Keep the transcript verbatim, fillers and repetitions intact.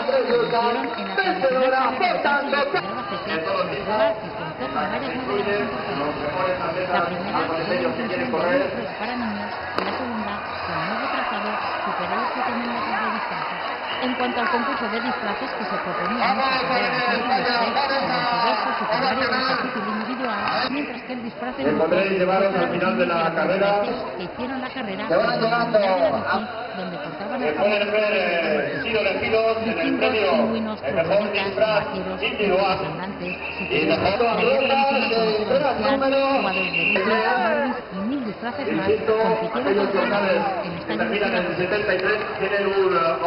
convirtieron en la tradicional carrera de coches de Albacete, la prueba que contó con varias novedades importantes. La primera fue la inclusión de vehículos para niños y la segunda, con nuevo trazado, superó los siete mil metros de distancia. En cuanto al concurso de disfraces que se proponía en esta carrera de San Silvestre, el vencedor fue su primario de capítulo individual, mientras que el disfraz en grupo fue al final de la carrera que hicieron la carrera en la de la bici, donde portaban el pueden ver eh, sido elegidos en el premio pingüinos, el mejor cordonitas, disfraz vaqueros, individual representantes, y mejor jugadores de número jugadores de bici, Barbies y mil disfraces más compitieron aquellos con locales en que esta terminan en edición. setenta y tres tienen un